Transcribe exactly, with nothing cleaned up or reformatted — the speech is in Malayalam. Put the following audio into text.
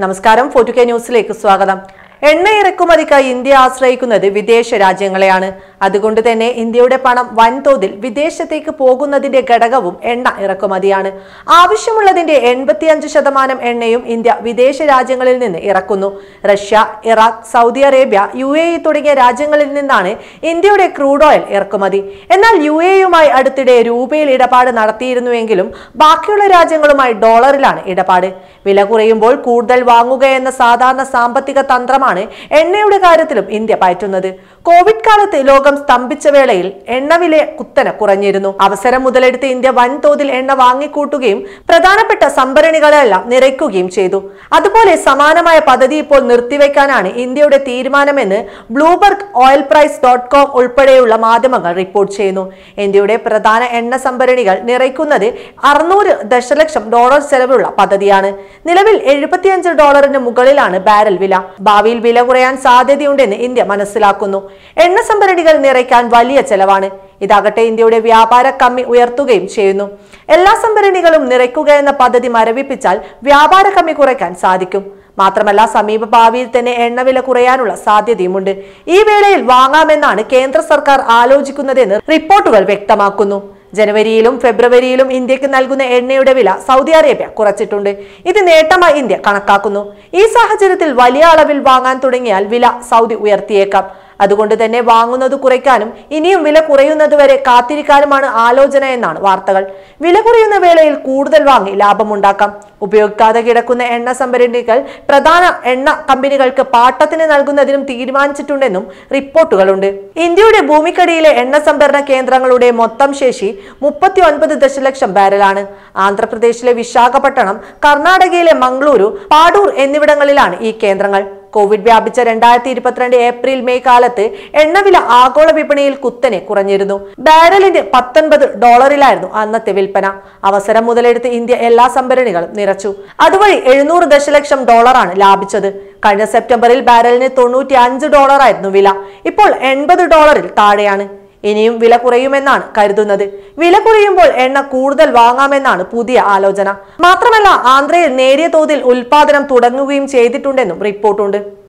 നമസ്കാരം, ഫോർട്ടു കെ ന്യൂസിലേക്ക് സ്വാഗതം. എണ്ണ ഇറക്കുമതിക്കായി ഇന്ത്യ ആശ്രയിക്കുന്നത് വിദേശ രാജ്യങ്ങളെയാണ്. അതുകൊണ്ട് തന്നെ ഇന്ത്യയുടെ പണം വൻതോതിൽ വിദേശത്തേക്ക് പോകുന്നതിന്റെ ഘടകവും എണ്ണ ഇറക്കുമതിയാണ്. ആവശ്യമുള്ളതിന്റെ എൺപത്തിയഞ്ച് ശതമാനം എണ്ണയും ഇന്ത്യ വിദേശ രാജ്യങ്ങളിൽ നിന്ന് ഇറക്കുന്നു. Russia, Iraq, Saudi Arabia, U A E തുടങ്ങിയ രാജ്യങ്ങളിൽ നിന്നാണ് ഇന്ത്യയുടെ ക്രൂഡ് ഓയിൽ ഇറക്കുമതി. എന്നാൽ യു എ ഇയുമായി അടുത്തിടെ രൂപയിൽ ഇടപാട് നടത്തിയിരുന്നുവെങ്കിലും ബാക്കിയുള്ള രാജ്യങ്ങളുമായി ഡോളറിലാണ് ഇടപാട്. വില കുറയുമ്പോൾ കൂടുതൽ വാങ്ങുക എന്ന സാധാരണ സാമ്പത്തിക തന്ത്രമാണ് എണ്ണയുടെ കാര്യത്തിലും ഇന്ത്യ പയറ്റുന്നത്. കോവിഡ് കാലത്ത് ലോകം സ്തംഭിച്ച വേളയിൽ എണ്ണവില കുത്തനെ കുറഞ്ഞിരുന്നു. അവസരം മുതലെടുത്ത് ഇന്ത്യ വൻതോതിൽ എണ്ണ വാങ്ങിക്കൂട്ടുകയും പ്രധാനപ്പെട്ട സംഭരണികളെല്ലാം നിറയ്ക്കുകയും ചെയ്തു. അതുപോലെ സമാനമായ പദ്ധതി ഇപ്പോൾ നിർത്തിവെക്കാനാണ് ഇന്ത്യയുടെ തീരുമാനമെന്ന് Bloomberg oil price dot com ഉൾപ്പെടെയുള്ള മാധ്യമങ്ങൾ റിപ്പോർട്ട് ചെയ്യുന്നു. ഇന്ത്യയുടെ പ്രധാന എണ്ണ സംഭരണികൾ നിറയ്ക്കുന്നത് അറുന്നൂറ് ദശലക്ഷം ഡോളർ ചെലവുള്ള പദ്ധതിയാണ്. നിലവിൽ എഴുപത്തിയഞ്ച് ഡോളറിന് മുകളിലാണ് ബാരൽ വില. ഭാവിയിൽ വില കുറയാൻ സാധ്യതയുണ്ടെന്ന് ഇന്ത്യ മനസ്സിലാക്കുന്നു. എണ്ണ സംഭരണികൾ നിറയ്ക്കാൻ വലിയ ചെലവാണ്. ഇതാകട്ടെ ഇന്ത്യയുടെ വ്യാപാര കമ്മി ഉയർത്തുകയും ചെയ്യുന്നു. എല്ലാ സംഭരണികളും നിറയ്ക്കുക എന്ന പദ്ധതി മരവിപ്പിച്ചാൽ വ്യാപാര കമ്മി കുറയ്ക്കാൻ സാധിക്കും. മാത്രമല്ല സമീപ ഭാവിയിൽ തന്നെ എണ്ണവില കുറയാനുള്ള സാധ്യതയുമുണ്ട്. ഈ വേളയിൽ വാങ്ങാമെന്നാണ് കേന്ദ്ര സർക്കാർ ആലോചിക്കുന്നതെന്ന് റിപ്പോർട്ടുകൾ വ്യക്തമാക്കുന്നു. ജനുവരിയിലും ഫെബ്രുവരിയിലും ഇന്ത്യക്ക് നൽകുന്ന എണ്ണയുടെ വില സൗദി അറേബ്യ കുറച്ചിട്ടുണ്ട്. ഇത് നേട്ടമായി ഇന്ത്യ കണക്കാക്കുന്നു. ഈ സാഹചര്യത്തിൽ വലിയ അളവിൽ വാങ്ങാൻ തുടങ്ങിയാൽ വില സൗദി ഉയർത്തിയേക്കാം. അതുകൊണ്ട് തന്നെ വാങ്ങുന്നത് കുറയ്ക്കാനും ഇനിയും വില കുറയുന്നതുവരെ കാത്തിരിക്കാനുമാണ് ആലോചന എന്നാണ് വാർത്തകൾ. വില കുറയുന്ന വേളയിൽ കൂടുതൽ വാങ്ങി ലാഭമുണ്ടാക്കാം. ഉപയോഗിക്കാതെ കിടക്കുന്ന എണ്ണ സംഭരണികൾ പ്രധാന എണ്ണ കമ്പനികൾക്ക് പാട്ടത്തിന് നൽകുന്നതിനും തീരുമാനിച്ചിട്ടുണ്ടെന്നും റിപ്പോർട്ടുകളുണ്ട്. ഇന്ത്യയുടെ ഭൂമിക്കടിയിലെ എണ്ണ സംഭരണ കേന്ദ്രങ്ങളുടെ മൊത്തം ശേഷി മുപ്പത്തി ഒൻപത് ദശലക്ഷം ബാരലാണ്. ആന്ധ്രാപ്രദേശിലെ വിശാഖപട്ടണം, കർണാടകയിലെ മംഗളൂരു, പാടൂർ എന്നിവിടങ്ങളിലാണ് ഈ കേന്ദ്രങ്ങൾ. കോവിഡ് വ്യാപിച്ച രണ്ടായിരത്തി ഇരുപത്തിരണ്ട് ഏപ്രിൽ മെയ് കാലത്ത് എണ്ണവില ആഗോള വിപണിയിൽ കുത്തനെ കുറഞ്ഞിരുന്നു. ബാരലിന് പത്തൊൻപത് ഡോളറിലായിരുന്നു അന്നത്തെ വിൽപ്പന. അവസരം മുതലെടുത്ത് ഇന്ത്യ എല്ലാ സംഭരണികളും നിറച്ചു. അതുവഴി എഴുന്നൂറ് ദശലക്ഷം ഡോളറാണ് ലാഭിച്ചത്. കഴിഞ്ഞ സെപ്റ്റംബറിൽ ബാരലിന് തൊണ്ണൂറ്റി അഞ്ച് ഡോളറായിരുന്നു വില. ഇപ്പോൾ എൺപത് ഡോളറിൽ താഴെയാണ്. ഇനിയും വില കുറയുമെന്നാണ് കരുതുന്നത്. വില കുറയുമ്പോൾ എണ്ണ കൂടുതൽ വാങ്ങാമെന്നാണ് പുതിയ ആലോചന. മാത്രമല്ല ആന്ധ്രയിൽ നേരിയ തോതിൽ ഉൽപാദനം തുടങ്ങുകയും ചെയ്തിട്ടുണ്ടെന്നും റിപ്പോർട്ടുണ്ട്.